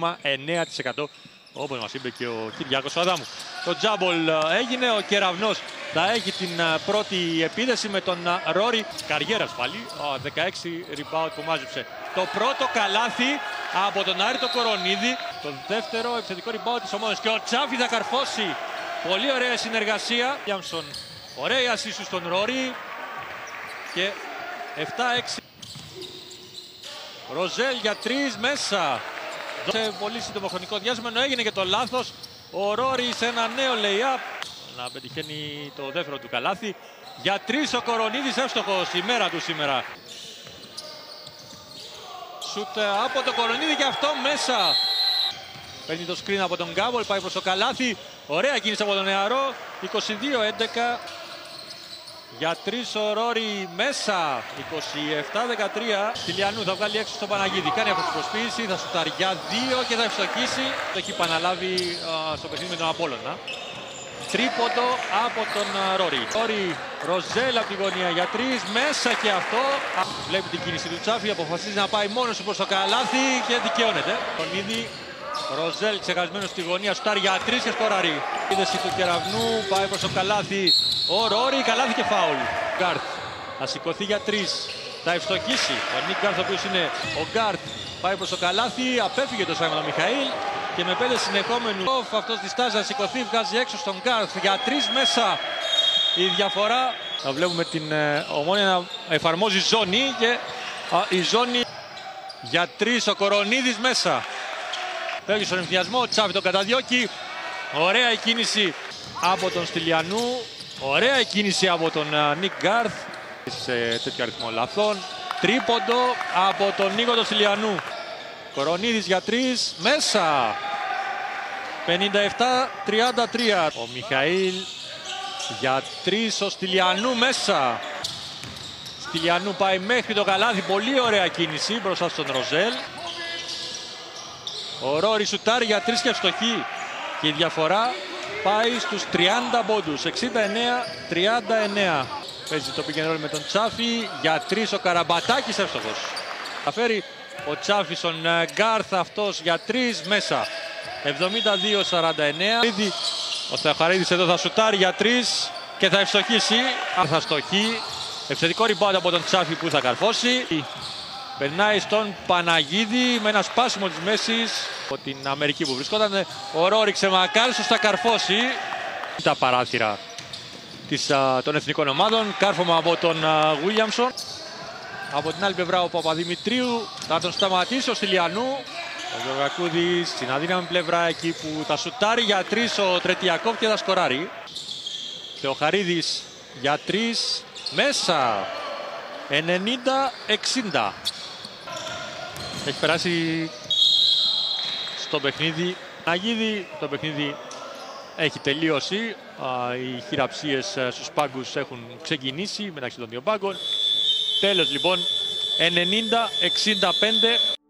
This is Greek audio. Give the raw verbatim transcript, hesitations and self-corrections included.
κόμμα εννέα τοις εκατό, όπως μας είπε και ο Κυριάκος Αδάμου. Το τζάμπολ έγινε, ο Κεραυνός θα έχει την πρώτη επίδεση με τον Ρόρι. Καριέρας πάλι, δεκαέξι rebound που μάζεψε. Το πρώτο καλάθι από τον Άρη το Κορονίδη. Το δεύτερο επιθετικό rebound της ομάδας. Και ο Τσάφη θα καρφώσει. Πολύ ωραία συνεργασία. Γιάμσον, ωραία assist στον Ρόρι. Και επτά έξι. Ροζέλ για τρεις μέσα. Σε πολύ σύντομο χρονικό διάστημα, ενώ έγινε και το λάθος. Ο Ρόρι σε ένα νέο lay-up να πετυχαίνει το δεύτερο του καλάθι. Για τρεις ο Κορονίδης, εύστοχος η μέρα του σήμερα. Σουτ από τον Κορονίδη και αυτό μέσα. Παίρνει το screen από τον Γκάμπολ, πάει προς το καλάθι. Ωραία κίνηση από τον νεαρό. είκοσι δύο έντεκα. Για τρεις ο Ρόρι μέσα. είκοσι επτά δεκατρία. Στυλιανού θα βγάλει έξω στον Παναγίδη. Κάνει αυτή την προσπίση. Θα σουτάρει για δύο και θα ευστοχίσει. Το έχει επαναλάβει α, στο παιχνίδι με τον Απόλλωνα. Τρίποντο από τον Ρόρι. Ρόρι, Ροζέλ από τη γωνία για τρεις. Μέσα και αυτό. Βλέπει την κίνηση του Τσάφη. Αποφασίζει να πάει μόνος του προς το καλάθι και δικαιώνεται. Τον ήδη Ροζέλ ξεχασμένος στη γωνία. Σουτάρει για τρεις και σκοράρει. Είδεση του Κεραυνού. Πάει προς το καλάθι. Ο Ρόρι, καλάθι και φάουλ. Γκάρθ θα σηκωθεί για τρεις. Θα ευστοχίσει. Ο Νίκ Γκάρθ, ο οποίος είναι ο Γκάρθ, πάει προς το καλάθι. Απέφυγε το Σάιμον Μιχαήλ. Και με πέντε συνεχόμενους. Αυτός διστάζει να σηκωθεί. Βγάζει έξω στον Γκάρθ. Για τρεις μέσα. Η διαφορά. Θα βλέπουμε την ε, Ομόνια να εφαρμόζει ζώνη. Και α, η ζώνη για τρεις. Ο Κορονίδης μέσα. Φεύγει στον εμφυασμό. Ο Τσάφη τον καταδιώκει. Ωραία η κίνηση από τον Στυλιανού. Ωραία η κίνηση από τον Νίκ Γκάρθ. Σε τέτοιο αριθμό λαθών. Τρίποντο από τον Νίκο τον Στυλιανού. Κορονίδης για τρεις. Μέσα. πενήντα επτά τριάντα τρία. Ο Μιχαήλ για τρεις. Ο Στυλιανού μέσα. Στυλιανού πάει μέχρι το καλάθι. Πολύ ωραία κίνηση μπροστά στον Ροζέλ. Ο Ρόρι σουτάρει για τρεις και ευστοχή. Και η διαφορά πάει στους τριάντα πόντους. εξήντα εννέα τριάντα εννέα. Παίζει το pick and roll με τον Τσάφη. Για τρεις ο Καραμπατάκης, εύστοχος. Θα φέρει ο Τσάφη στον Γκάρθ, αυτός για τρεις μέσα. εβδομήντα δύο σαράντα εννέα. Ο Θεοχαρίδης εδώ θα σουτάρει για τρεις και θα ευστοχίσει. Θα στοχεί. Επιθετικό rebound από τον Τσάφη που θα καρφώσει. Περνάει στον Παναγίδη με ένα σπάσιμο της μέσης από την Αμερική που βρισκόταν. Ο Ρόρι ξεμακάριστος θα καρφώσει τα παράθυρα της, α, των εθνικών ομάδων. Κάρφωμα από τον Γουίλιαμσον. Από την άλλη πλευρά ο Παπαδημητρίου θα τον σταματήσει ο Στυλιανού. Ο Γεωργακούδης στην αδύναμη πλευρά εκεί που θα σουτάρει για τρεις ο Τρετιακόφ και θα σκοράρει. Θεοχαρίδης για τρεις μέσα. ενενήντα εξήντα. Έχει περάσει στο παιχνίδι Παναγίδη. Το παιχνίδι έχει τελείωσει. Οι χειραψίες στους πάγκους έχουν ξεκινήσει μεταξύ των δύο πάγκων. Τέλος λοιπόν ενενήντα εξήντα πέντε.